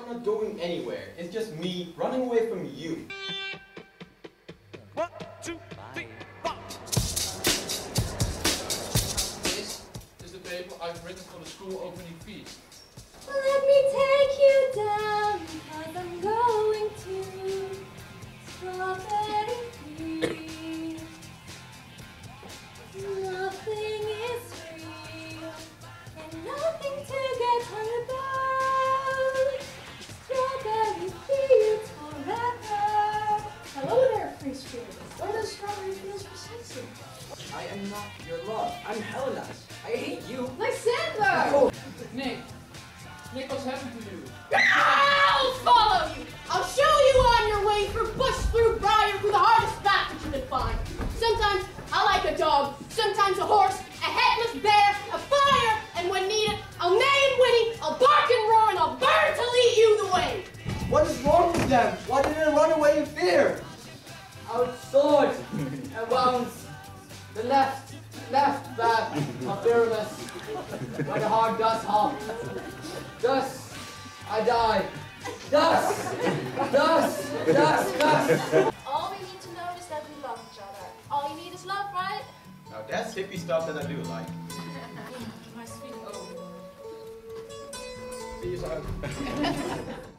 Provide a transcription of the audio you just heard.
I'm not going anywhere. It's just me running away from you. 1, 2, 3, 4. This is the paper I've written for the school opening feast. Let me take you down, cause I'm going to Strawberry Field. Nothing is real, and nothing to get hung about. Strawberry Fields forever. Hello there, free spirits. What are those strawberry fields precisely? I am not your love. I'm Helena's. I hate you. Lysander! Oh. Nick, what's happened to you? I'll follow you! I'll show you on your way through bush, through briar, through the hardest path that you can find. Sometimes I like a dog, sometimes a horse, a headless bear, a fire, and when needed, I'll neigh and whinny, I'll bark and roar, and I'll burn to lead you the way. What is wrong with them? Why did they run away in fear? Our sword and wounds. The left back of fearless, where the heart does halt. Thus I die. Thus. All we need to know is that we love each other. All you need is love, right? Now that's hippie stuff that I do like. My sweet. Peace out.